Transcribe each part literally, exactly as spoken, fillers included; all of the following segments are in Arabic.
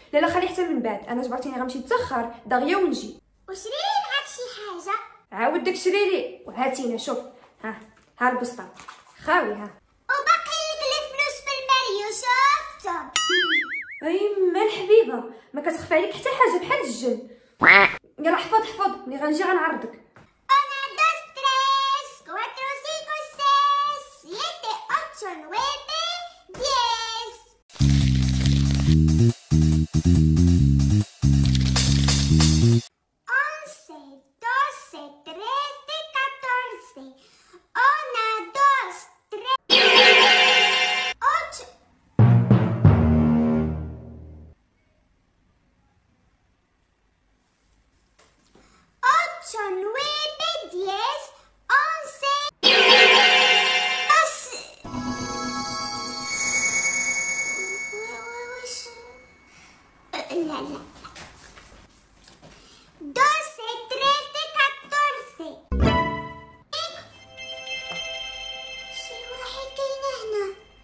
لا لا خليه حتى من بعد، انا جبرتيني غنمشي نتاخر دغيا ونجي. وشري لي معاك شي حاجه. عاود داك شري لي وهاتينا. شوف ها ها البسطه خاوي ها، وباقي لك الفلوس في الماريو شفتهم. اي ما الحبيبه ما كتخفى عليك حتى حاجه بحال الجن. يلا حفظ حفظ ملي غنجي غنعرضك. Una, dos, tres, cuatro, cinco, seis, siete, ocho, nueve, diez. Once, doce, trece, catorce. Una, dos, tres, ocho. Ocho, nueve, diez, once, doce. لا لا. doce, trece, catorce. شي واحد كاين هنا.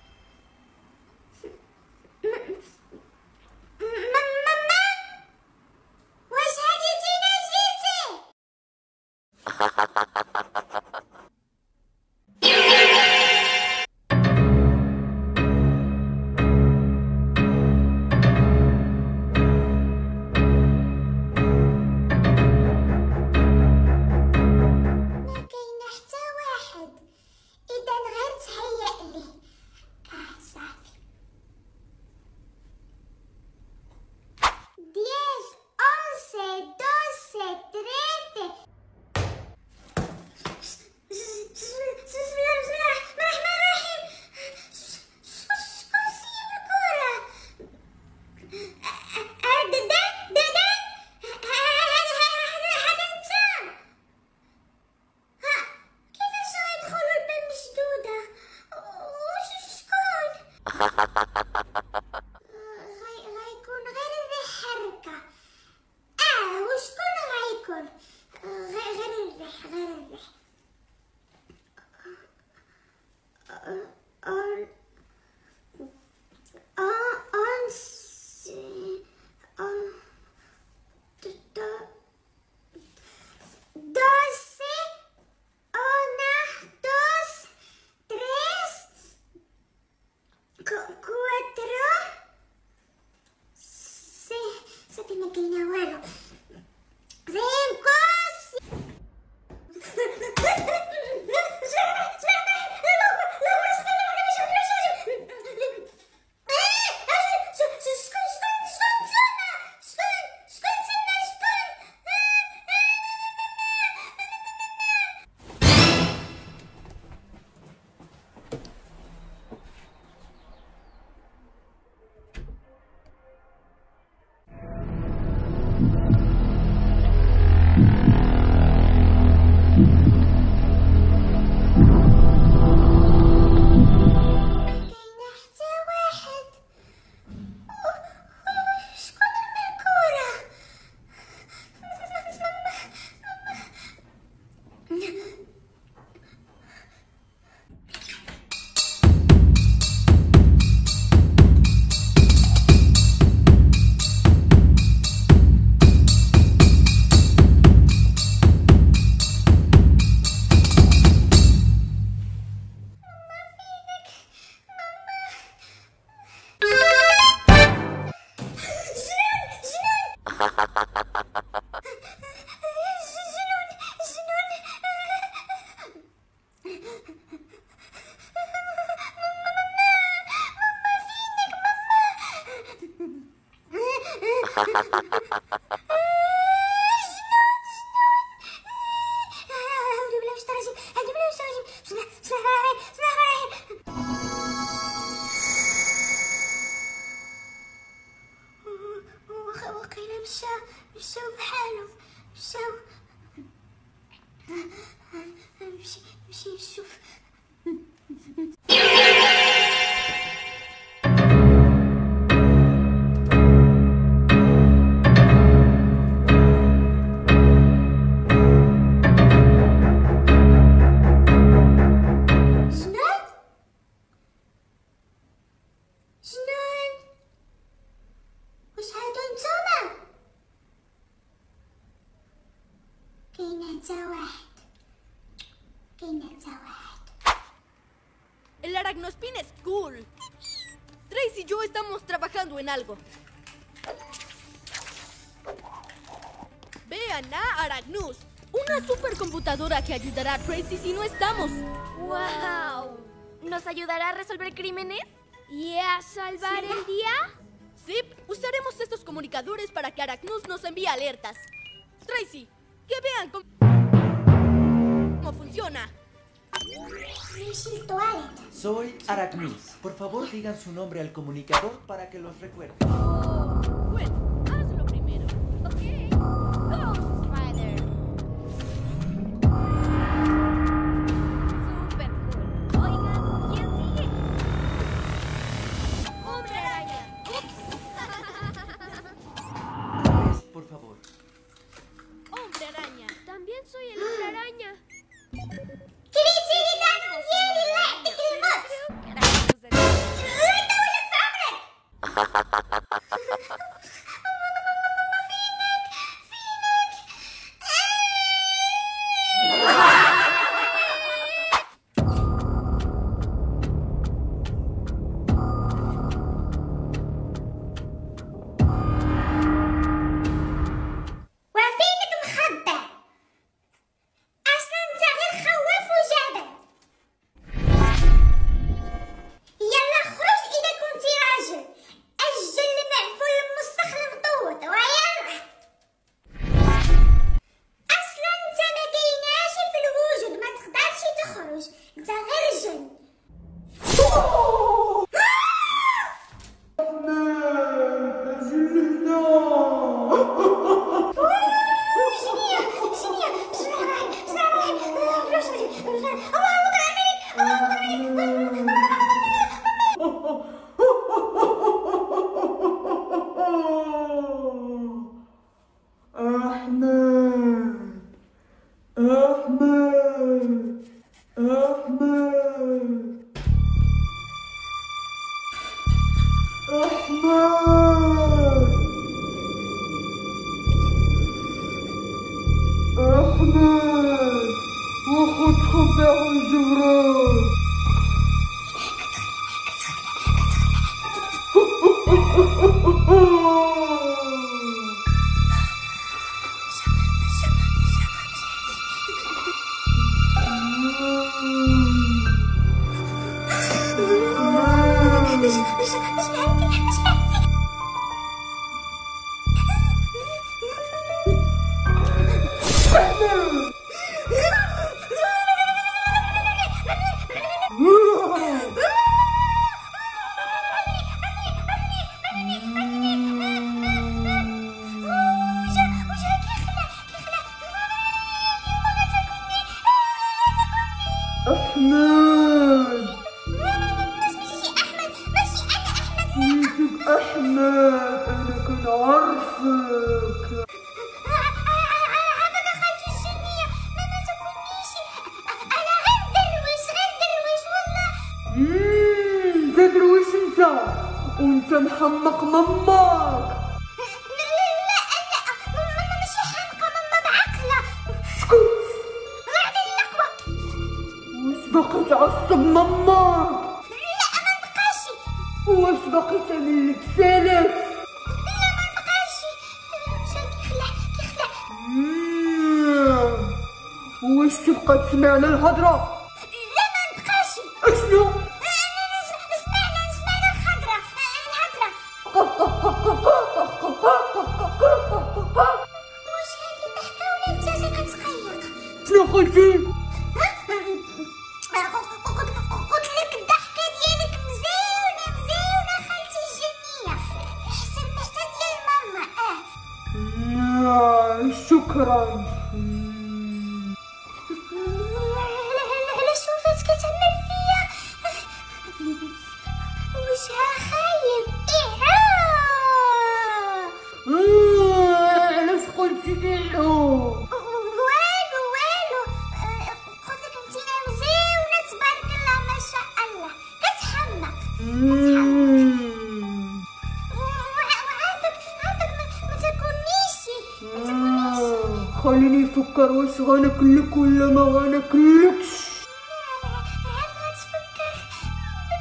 ماما واش هادي تينا جيتي؟ ما كاين حتى واحد. إذا غير تهيأ لي. آه صافي. diez, once, doce, trece. بسم الله الرحمن الرحيم. شكون سيب الكرة؟ دادا دادا هذا انت. ها كيفاش غيدخلوا الباب مسدودة؟ واش شكون؟ غي- غيكون غير الريح حركة. اه وشكون غيكون؟ غير غير الريح غير الريح. on on on on doce, una, dos, tres, cuatro, seis. صافي ما كاينه والو. cinco. وقيلا مشى مشاو بحالهم مشاو. نمشي نمشي نشوف. شنو؟ واش هادو Aracnospin es cool. Tracy y yo estamos trabajando en algo. Vean a Aracnus, una supercomputadora que ayudará a Tracy si no estamos. ¡Wow! ¿Nos ayudará a resolver crímenes? ¿Y a salvar el día? Sí, usaremos estos comunicadores para que Aracnus nos envíe alertas. Tracy, que vean cómo, cómo funciona. Soy Aracnus. Por favor, digan su nombre al comunicador para que los recuerde. Oh, bueno, hazlo primero. Ok. Ghost Spider. Super cool. Oigan, ¿quién sigue? Hombre araña. Ups. Una vez, por favor. Hombre araña. También soy el hombre araña. وانت محمق ماماك. لا لا لا ماما ماشي حامقة، ماما بعقلة. اسكت. غير اللقوة. واش باقي تعصب ماماك؟ لا ما نبقاش. واش باقي تعمل لك سالات؟ لا ما نبقاش. مشى كيخلع كيخلع. واش تبقى تسمعنا الهضرة؟ لا ما نبقاش. اشنو؟ سمعنا سمعنا الخضرة الهضرة. واش هادي ضحكة ولا انت جا كتقيق؟ شنو قلتي؟ قلت لك الضحكة ديالك مزيونة مزيونة خالتي الجنية، احسن حتى ديال ماما. اه شكرا. علاش وفات كتعمل فيا؟ وجهها خايب. اه علاش قلتي ايعو؟ والو والو، قلت لك انتينا مزيونة تبارك الله ما شاء الله، كتحمق وعافاك عافاك ما تاكلنيش ما تاكلنيش. خليني نفكر واش غناكلك ولا ما غناكلكش. عاد ما تفكر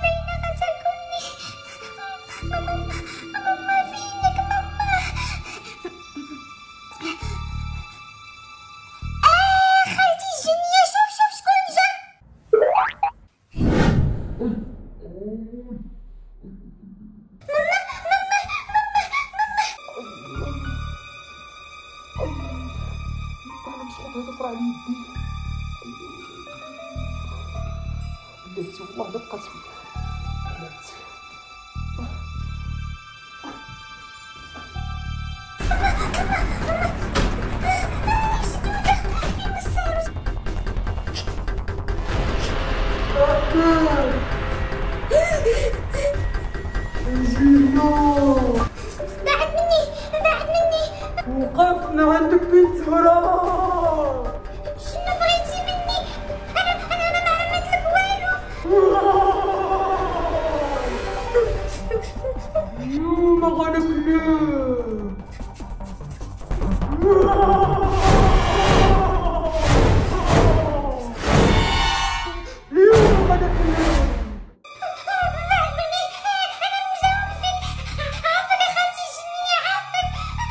تقطع على يدي. بلاتي والله ما بقات فيا. بلاتي. بعد مني بعد مني. وقفنا عندك بنت هرا. شنو بغيتي مني؟ انا انا انا ما عملت لك والو. اليوم غناكلك. اليوم غناكلك. بعد مني انا مجاوب فيك. عافاك يا خالتي جنية عافاك.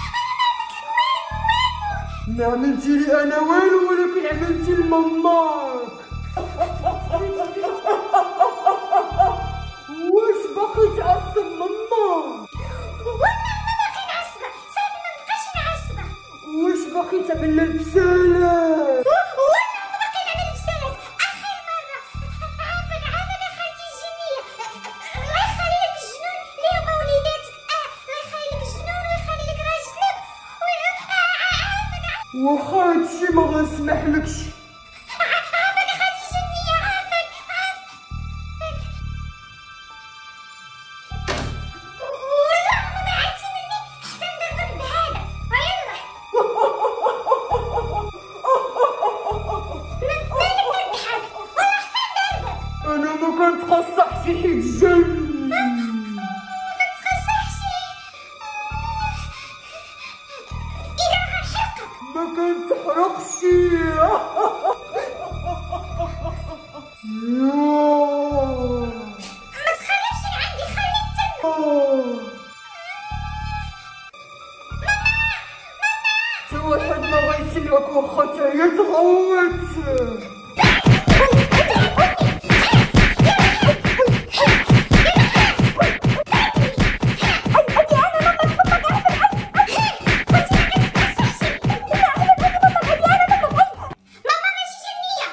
ما عملتي لي انا والو ولكن عملتي لماماك. واش باقي تعصب ماما؟ وانا ما باقي نعصبة صافي ما نبقاش نعصبة. واش باقي تعمل لها البسالات؟ وانا ما باقي نعمل بسالات. اخر مرة عافاك عافاك يا خالتي جنية. الله يخلي لك الجنون اللي هما وليداتك. اه الله يخلي لك الجنون ويخلي لك راجلك. عافاك واخا هادشي ما غنسمحلكش. عافاك يا خالتي جنية عافاك عافاك. والله ما بعدتي مني حتى نضربك بهذا. ويلا مالك تضحك والله حتى نضربك. انا ما كنتقصحش حيت الجن. ما تتقصحش. إذا غنحرقك. ما كنتحرقش. ما تخرجش عندي خليك تما. تا واحد ما غيسلك واخا تا هي تغوت. ماما ماشي جنية.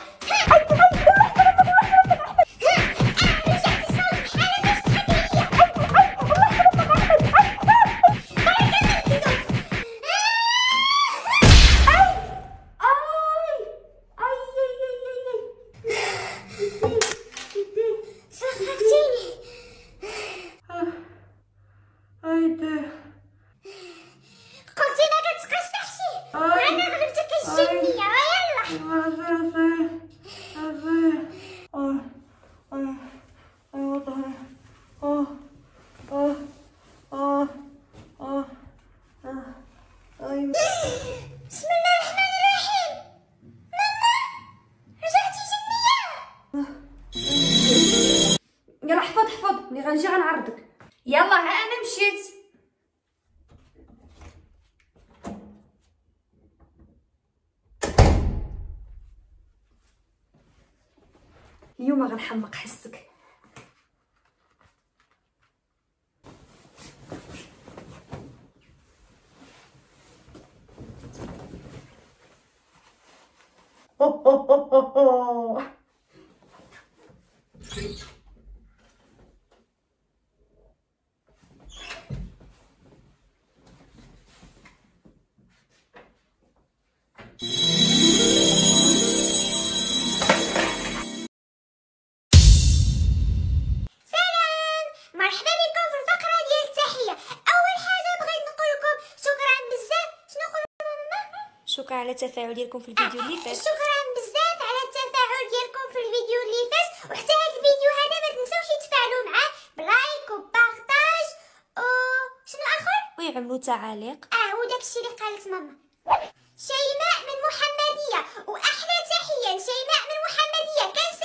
رجعتي صوت بحالة باش تحكي ليا. سخرتيني. هايدي قلتي لا كتقصحشي وانا غلبتك الجنية. ويلا هذي هذي اه اه ايوا ظهري. اه اه اه اه اه ايوا. بسم الله الرحمن الرحيم. ماما رجعتي جنية. يلا حفظ حفظ ملي غنجي غنعرضك. يلا ها انا مشيت. اليوم غنحمق حسك. مرحبا بكم في الفقرة ديال التحية. أول حاجة بغيت نقول لكم شكرا بزاف. شنو نقول ماما؟ شكرا على التفاعل ديالكم في الفيديو اللي فات. شكرا بزاف على التفاعل ديالكم في الفيديو اللي فات. وحتى هذا الفيديو هذا ما تنساوش تفاعلوا معاه بلايك وبارطاج و شنو اخر ويعملوا تعاليق. اه وداكشي اللي قالت ماما. شيماء من محمدية واحلى تحية لشيماء من محمدية. كنسى